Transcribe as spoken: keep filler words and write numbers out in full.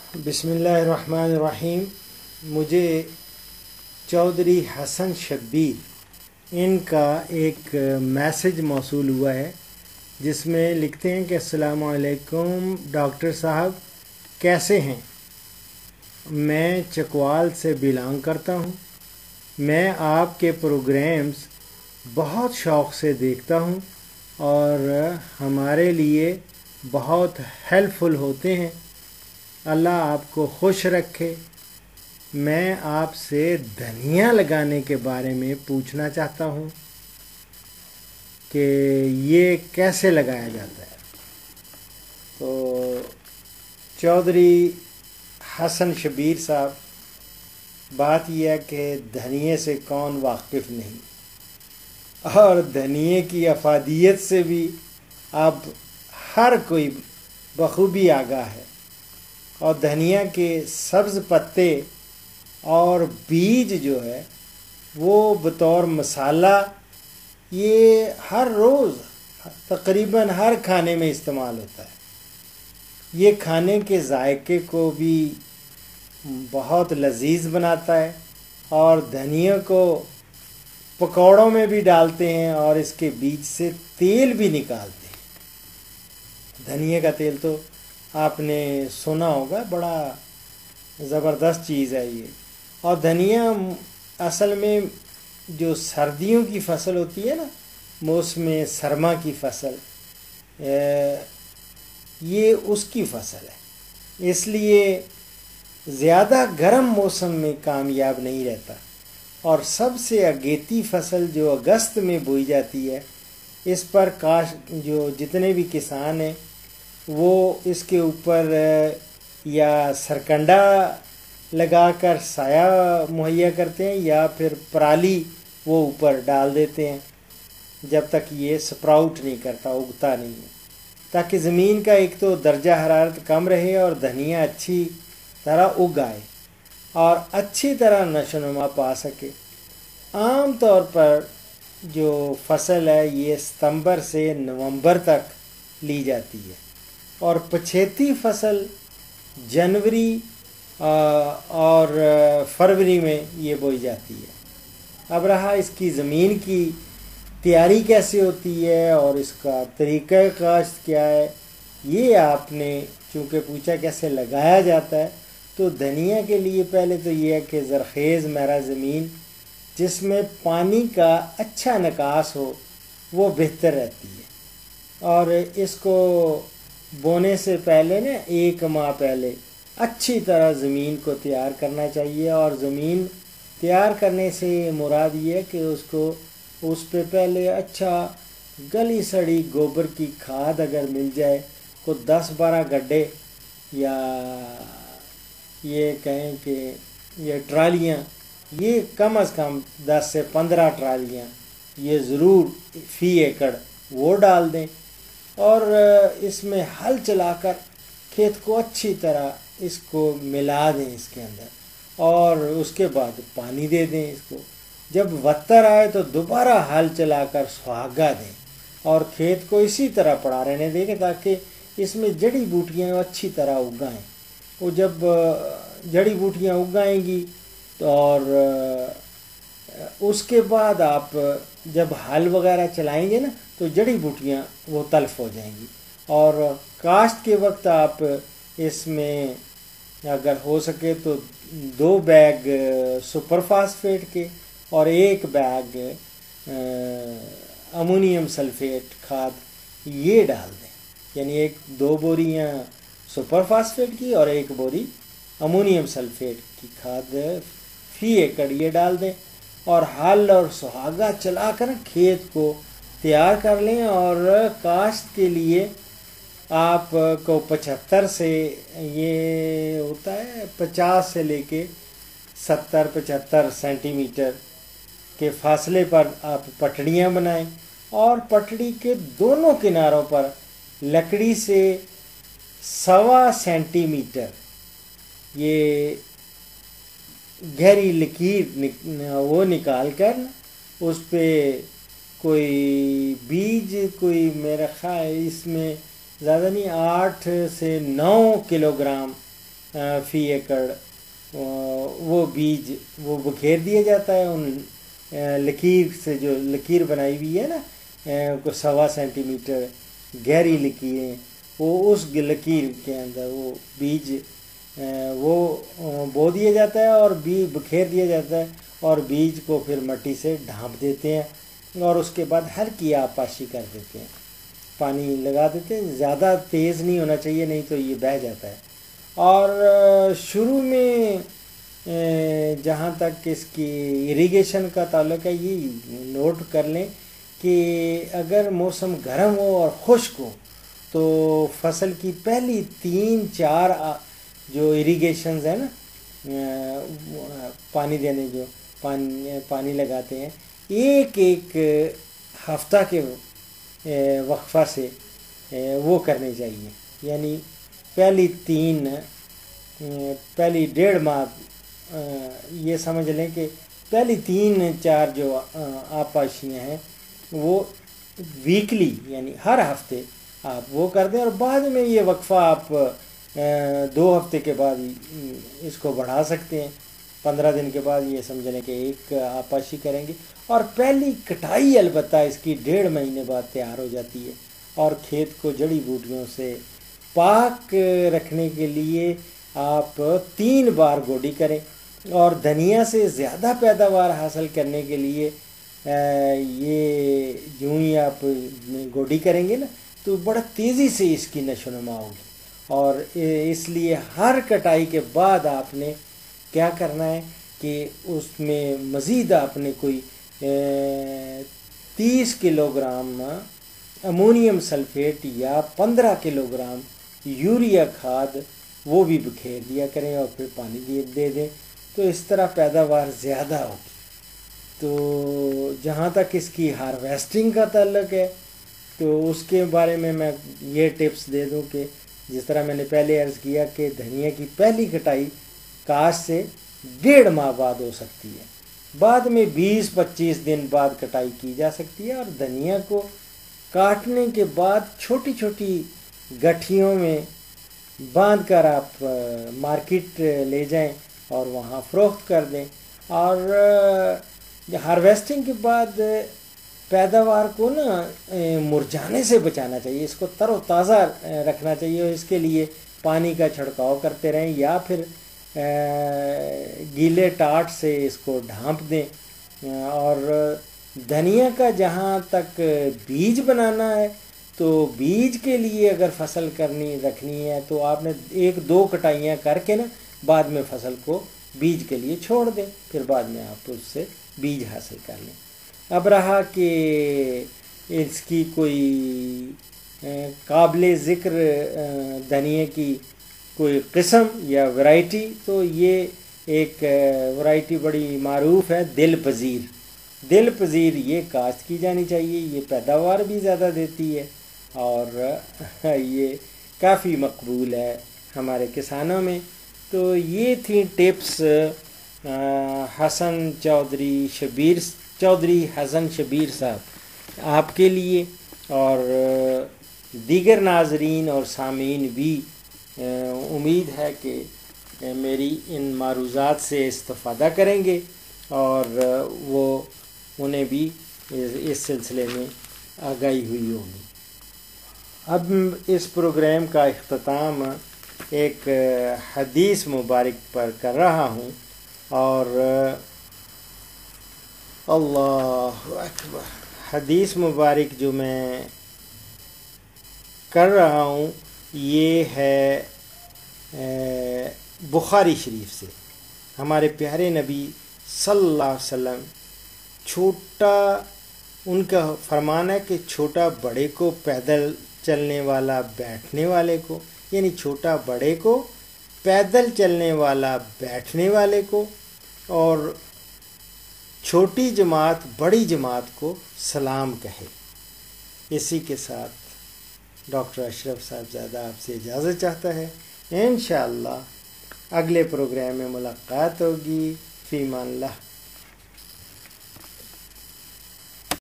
بسم اللہ الرحمن الرحیم. مجھے چودھری حسن شبیر ان کا ایک میسج موصول ہوا ہے جس میں لکھتے ہیں کہ السلام علیکم ڈاکٹر صاحب، کیسے ہیں؟ میں چکوال سے بلانگ کرتا ہوں. میں آپ کے پروگرامز بہت شوق سے دیکھتا ہوں اور ہمارے لیے بہت ہیلپ فل ہوتے ہیں. اللہ آپ کو خوش رکھے. میں آپ سے دھنیا لگانے کے بارے میں پوچھنا چاہتا ہوں کہ یہ کیسے لگایا جاتا ہے. تو چودھری حسن شبیر صاحب، بات یہ ہے کہ دھنیے سے کون واقف نہیں، اور دھنیے کی افادیت سے بھی اب ہر کوئی بخوبی آگاہ ہے. اور دھنیا کے سبز پتے اور بیج جو ہے وہ بطور مسالہ یہ ہر روز تقریباً ہر کھانے میں استعمال ہوتا ہے. یہ کھانے کے ذائقے کو بھی بہت لذیذ بناتا ہے، اور دھنیا کو پکوڑوں میں بھی ڈالتے ہیں اور اس کے بیج سے تیل بھی نکالتے ہیں. دھنیا کا تیل تو آپ نے سنا ہوگا، بڑا زبردست چیز ہے یہ. اور دھنیا اصل میں جو سردیوں کی فصل ہوتی ہے نا، موسم سرما کی فصل، یہ اس کی فصل ہے، اس لیے زیادہ گرم موسم میں کامیاب نہیں رہتا. اور سب سے اگیتی فصل جو اگست میں بوئی جاتی ہے، اس پر کاش جو جتنے بھی کسان ہیں وہ اس کے اوپر یا سرکنڈا لگا کر سایہ مہیا کرتے ہیں یا پھر پرالی وہ اوپر ڈال دیتے ہیں جب تک یہ سپراؤٹ نہیں کرتا، اگتا نہیں ہے، تاکہ زمین کا ایک تو درجہ حرارت کم رہے اور دھنیا اچھی طرح اگ آئے اور اچھی طرح نشو و نما پا سکے. عام طور پر جو فصل ہے یہ ستمبر سے نومبر تک لی جاتی ہے، اور پچھیتی فصل جنوری اور فروری میں یہ بوئی جاتی ہے. اب رہا اس کی زمین کی تیاری کیسے ہوتی ہے اور اس کا طریقہ کاشت کیا ہے، یہ آپ نے چونکہ پوچھا کیسے لگایا جاتا ہے، تو دھنیا کے لیے پہلے تو یہ ہے کہ زرخیز میرا زمین جس میں پانی کا اچھا نکاس ہو وہ بہتر رہتی ہے. اور اس کو بونے سے پہلے نا ایک ماہ پہلے اچھی طرح زمین کو تیار کرنا چاہیے. اور زمین تیار کرنے سے مراد یہ ہے کہ اس کو اس پہ پہلے اچھا گلی سڑی گوبر کی کھاد اگر مل جائے، کو دس بارہ گڈھے یا یہ کہیں کہ یہ ٹرالیاں، یہ کم از کم دس سے پندرہ ٹرالیاں یہ ضرور فی ایکڑ وہ ڈال دیں، اور اس میں ہل چلا کر کھیت کو اچھی طرح اس کو ملا دیں اس کے اندر، اور اس کے بعد پانی دے دیں. اس کو جب وتر آئے تو دوبارہ ہل چلا کر سہاگا دیں، اور کھیت کو اسی طرح پڑا رہنے دیں تاکہ اس میں جڑی بوٹیاں اچھی طرح اگائیں. وہ جب جڑی بوٹیاں اگائیں گی تو اور اس کے بعد آپ جب ہل وغیرہ چلائیں گے نا تو جڑی بوٹیاں وہ تلف ہو جائیں گی. اور کاشت کے وقت آپ اس میں اگر ہو سکے تو دو بیگ سپر فاسفیٹ کے اور ایک بیگ امونیم سلفیٹ کھاد یہ ڈال دیں، یعنی ایک دو بوریاں سپر فاسفیٹ کی اور ایک بوری امونیم سلفیٹ کی کھاد فی ایکڑ یہ ڈال دیں، اور ہل اور سہاگا چلا کر کھیت کو تیار کر لیں. اور کاشت کے لیے آپ کو پچہتر سے یہ ہوتا ہے پچاس سے لے کے ستر پچہتر سینٹی میٹر کے فاصلے پر آپ پٹڑیاں بنائیں، اور پٹڑی کے دونوں کناروں پر لکڑی سے سوا سینٹی میٹر یہ گہری لکیر وہ نکال کر اس پہ کوئی بیج، کوئی میرا خیال اس میں زیادہ نہیں آٹھ سے نو کلو گرام فی ایکڑ وہ بیج وہ بکھیر دیا جاتا ہے ان لکیر سے، جو لکیر بنائی ہوئی ہے نا کو سوا سینٹی میٹر گہری لکیریں، وہ اس لکیر کے اندر وہ بیج وہ بو دیا جاتا ہے اور بیج بکھیر دیا جاتا ہے، اور بیج کو پھر مٹی سے ڈھانپ دیتے ہیں اور اس کے بعد ہلکی آبپاشی کر دیتے ہیں، پانی لگا دیتے ہیں، زیادہ تیز نہیں ہونا چاہیے نہیں تو یہ بہہ جاتا ہے۔ اور شروع میں جہاں تک اس کی اریگیشن کا تعلق ہے، یہ نوٹ کر لیں کہ اگر موسم گرم ہو اور خشک ہو تو فصل کی پہلی تین چار جو اریگیشنز ہیں نا، پانی دینے جو پانی پانی لگاتے ہیں، ایک ایک ہفتہ کے وقفہ سے وہ کرنے چاہیے، یعنی پہلی تین پہلی ڈیڑھ ماہ یہ سمجھ لیں کہ پہلی تین چار جو آبپاشیاں ہیں وہ ویکلی یعنی ہر ہفتے آپ وہ کر دیں، اور بعد میں یہ وقفہ آپ دو ہفتے کے بعد اس کو بڑھا سکتے ہیں، پندرہ دن کے بعد یہ سمجھ لیں کہ ایک آبپاشی کریں گے، اور پہلی کٹائی البتہ اس کی ڈیڑھ مہینے بعد تیار ہو جاتی ہے، اور کھیت کو جڑی بوٹیوں سے پاک رکھنے کے لیے آپ تین بار گوڈی کریں، اور دھنیا سے زیادہ پیداوار حاصل کرنے کے لیے یہ یوں ہی آپ گوڈی کریں گے نا تو بڑا تیزی سے اس کی نشو و نما ہوگی، اور اس لیے ہر کٹائی کے بعد آپ نے کیا کرنا ہے کہ اس میں مزید آپ نے کوئی تیس کلو گرام امونیم سلفیٹ یا پندرہ کلو گرام یوریا کھاد وہ بھی بکھیر دیا کریں اور پھر پانی دے دے دیں، تو اس طرح پیداوار زیادہ ہوگی۔ تو جہاں تک اس کی ہارویسٹنگ کا تعلق ہے تو اس کے بارے میں میں یہ ٹپس دے دوں کہ جس طرح میں نے پہلے عرض کیا کہ دھنیا کی پہلی کٹائی کاشت سے ڈیڑھ ماہ بعد ہو سکتی ہے، بعد میں بیس پچیس دن بعد کٹائی کی جا سکتی ہے، اور دھنیا کو کاٹنے کے بعد چھوٹی چھوٹی گٹھیوں میں باندھ کر آپ مارکیٹ لے جائیں اور وہاں فروخت کر دیں، اور ہارویسٹنگ کے بعد پیداوار کو نا مرجھانے سے بچانا چاہیے، اس کو تر و تازہ رکھنا چاہیے، اور اس کے لیے پانی کا چھڑکاؤ کرتے رہیں یا پھر گیلے ٹاٹ سے اس کو ڈھانپ دیں۔ اور دھنیا کا جہاں تک بیج بنانا ہے تو بیج کے لیے اگر فصل کرنی رکھنی ہے تو آپ نے ایک دو کٹائیاں کر کے نا بعد میں فصل کو بیج کے لیے چھوڑ دیں، پھر بعد میں آپ اس سے بیج حاصل کر لیں۔ اب رہا کہ اس کی کوئی قابل ذکر دھنیا کی کوئی قسم یا ورائٹی، تو یہ ایک ورائٹی بڑی معروف ہے، دل پذیر۔ دل پذیر یہ کاشت کی جانی چاہیے، یہ پیداوار بھی زیادہ دیتی ہے اور یہ کافی مقبول ہے ہمارے کسانوں میں۔ تو یہ تھیں ٹپس حسن چودھری شبیر چودھری حسن شبیر صاحب آپ کے لیے، اور دیگر ناظرین اور سامعین بھی امید ہے کہ میری ان معروضات سے استفادہ کریں گے اور وہ انہیں بھی اس سلسلے میں آگاہی ہوئی ہوگی۔ اب اس پروگرام کا اختتام ایک حدیث مبارک پر کر رہا ہوں، اور اللہ اکبر، حدیث مبارک جو میں کر رہا ہوں یہ ہے بخاری شریف سے۔ ہمارے پیارے نبی صلی اللہ علیہ وسلم چھوٹا ان کا فرمان ہے کہ چھوٹا بڑے کو، پیدل چلنے والا بیٹھنے والے کو، یعنی چھوٹا بڑے کو، پیدل چلنے والا بیٹھنے والے کو، اور چھوٹی جماعت بڑی جماعت کو سلام کہے۔ اسی کے ساتھ ڈاکٹر اشرف صاحبزادہ آپ سے اجازت چاہتا ہے، انشاءاللہ اگلے پروگرام میں ملاقات ہوگی۔ فی امان اللہ۔